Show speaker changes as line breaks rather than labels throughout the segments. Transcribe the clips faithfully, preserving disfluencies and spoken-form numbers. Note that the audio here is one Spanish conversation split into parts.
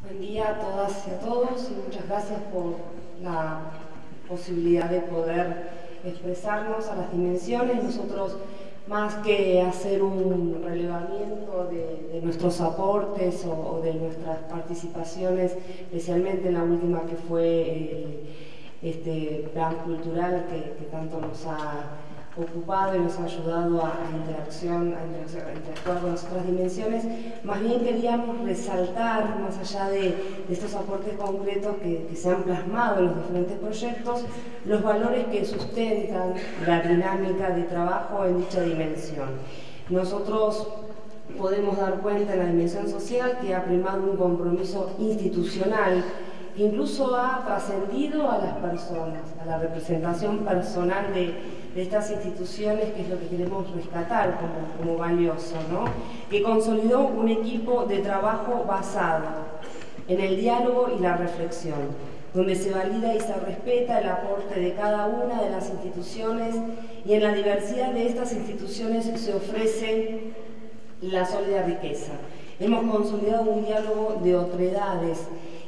Buen día a todas y a todos y muchas gracias por la posibilidad de poder expresarnos a las dimensiones. Nosotros, más que hacer un relevamiento de, de nuestros aportes o, o de nuestras participaciones, especialmente en la última que fue el, este plan cultural que, que tanto nos ha ocupado y nos ha ayudado a, a, interacción, a interactuar con las otras dimensiones, más bien queríamos resaltar, más allá de, de estos aportes concretos que, que se han plasmado en los diferentes proyectos, los valores que sustentan la dinámica de trabajo en dicha dimensión. Nosotros podemos dar cuenta en la dimensión social que ha primado un compromiso institucional que incluso ha trascendido a las personas, a la representación personal de, de estas instituciones, que es lo que queremos rescatar como, como valioso, ¿no? Que consolidó un equipo de trabajo basado en el diálogo y la reflexión, donde se valida y se respeta el aporte de cada una de las instituciones, y en la diversidad de estas instituciones se ofrece la sólida riqueza. Hemos consolidado un diálogo de otredades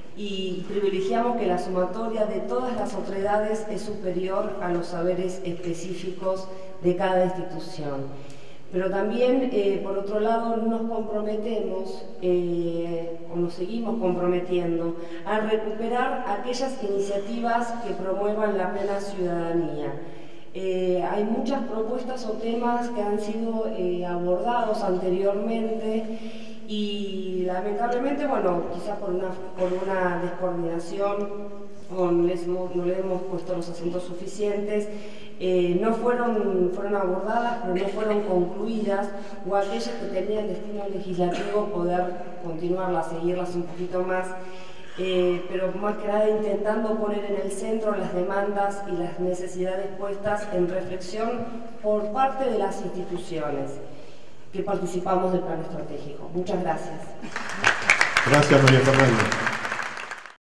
y privilegiamos que la sumatoria de todas las otredades es superior a los saberes específicos de cada institución. Pero también, eh, por otro lado, nos comprometemos, eh, o nos seguimos comprometiendo, a recuperar aquellas iniciativas que promuevan la plena ciudadanía. Eh, hay muchas propuestas o temas que han sido eh, abordados anteriormente y lamentablemente, bueno, quizás por una, por una descoordinación o no, les hemos, no le hemos puesto los acentos suficientes, eh, no fueron, fueron abordadas, pero no fueron concluidas, o aquellas que tenían destino legislativo poder continuarlas, seguirlas un poquito más. Eh, pero más que nada intentando poner en el centro las demandas y las necesidades puestas en reflexión por parte de las instituciones que participamos del plan estratégico. Muchas gracias.
Gracias, María Fernanda.